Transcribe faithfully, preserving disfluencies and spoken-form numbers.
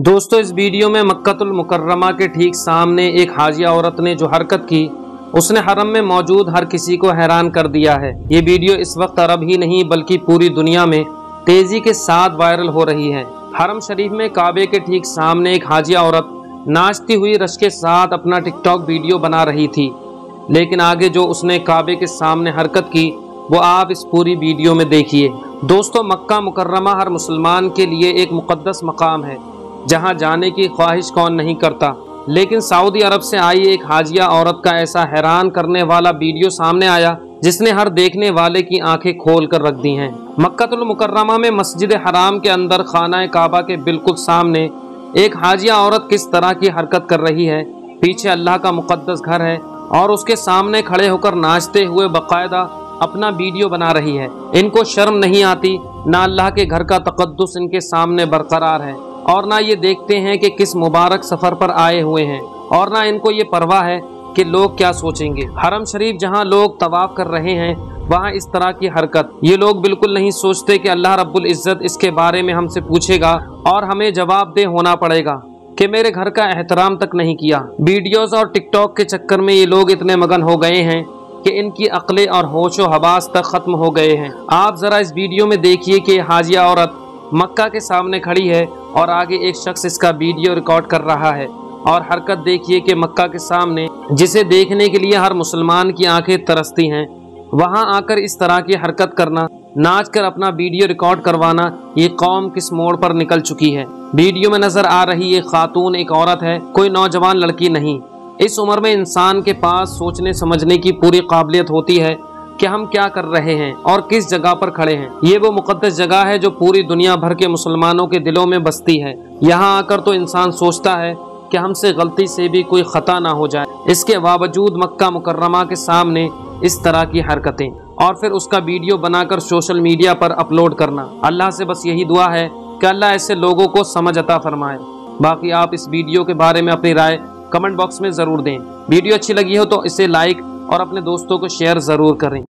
दोस्तों, इस वीडियो में मक्कतुल मुकर्रमा के ठीक सामने एक हाजिया औरत ने जो हरकत की, उसने हरम में मौजूद हर किसी को हैरान कर दिया है। ये वीडियो इस वक्त अरब ही नहीं बल्कि पूरी दुनिया में तेजी के साथ वायरल हो रही है। हरम शरीफ में काबे के ठीक सामने एक हाजिया औरत नाचती हुई रश के साथ अपना टिकटॉक वीडियो बना रही थी, लेकिन आगे जो उसने काबे के सामने हरकत की वो आप इस पूरी वीडियो में देखिए। दोस्तों, मक्का मुकर्रमा हर मुसलमान के लिए एक मुकद्दस मकाम है जहां जाने की ख्वाहिश कौन नहीं करता, लेकिन सऊदी अरब से आई एक हाजिया औरत का ऐसा हैरान करने वाला वीडियो सामने आया जिसने हर देखने वाले की आंखें खोल कर रख दी हैं। मक्कतुल मुकर्रमा में मस्जिद हराम के अंदर खाना काबा के बिल्कुल सामने एक हाजिया औरत किस तरह की हरकत कर रही है। पीछे अल्लाह का मुकद्दस घर है और उसके सामने खड़े होकर नाचते हुए बाकायदा अपना वीडियो बना रही है। इनको शर्म नहीं आती, ना अल्लाह के घर का तकद्दुस इनके सामने बरकरार है और ना ये देखते हैं कि किस मुबारक सफ़र पर आए हुए हैं, और ना इनको ये परवाह है कि लोग क्या सोचेंगे। हरम शरीफ जहां लोग तवाफ कर रहे हैं वहां इस तरह की हरकत, ये लोग बिल्कुल नहीं सोचते कि अल्लाह रब्बुल इज़्ज़त इसके बारे में हमसे पूछेगा और हमें जवाबदेह होना पड़ेगा कि मेरे घर का एहतराम तक नहीं किया। वीडियोज़ और टिकटॉक के चक्कर में ये लोग इतने मगन हो गए हैं कि इनकी अक्लें और होशो हवास तक ख़त्म हो गए हैं। आप ज़रा इस वीडियो में देखिए कि हाजिया औरत मक्का के सामने खड़ी है और आगे एक शख्स इसका वीडियो रिकॉर्ड कर रहा है, और हरकत देखिए कि मक्का के सामने जिसे देखने के लिए हर मुसलमान की आंखें तरसती हैं, वहां आकर इस तरह की हरकत करना, नाच कर अपना वीडियो रिकॉर्ड करवाना, ये कौम किस मोड़ पर निकल चुकी है। वीडियो में नजर आ रही ये खातून एक औरत है, कोई नौजवान लड़की नहीं। इस उम्र में इंसान के पास सोचने समझने की पूरी काबिलियत होती है कि हम क्या कर रहे हैं और किस जगह पर खड़े हैं। ये वो मुकद्दस जगह है जो पूरी दुनिया भर के मुसलमानों के दिलों में बसती है। यहाँ आकर तो इंसान सोचता है कि हमसे गलती से भी कोई खता ना हो जाए। इसके बावजूद मक्का मुकर्रमा के सामने इस तरह की हरकतें और फिर उसका वीडियो बनाकर सोशल मीडिया पर अपलोड करना। अल्लाह से बस यही दुआ है कि अल्लाह ऐसे लोगों को समझ अता फरमाए। बाकी आप इस वीडियो के बारे में अपनी राय कमेंट बॉक्स में ज़रूर दें। वीडियो अच्छी लगी हो तो इसे लाइक और अपने दोस्तों को शेयर ज़रूर करें।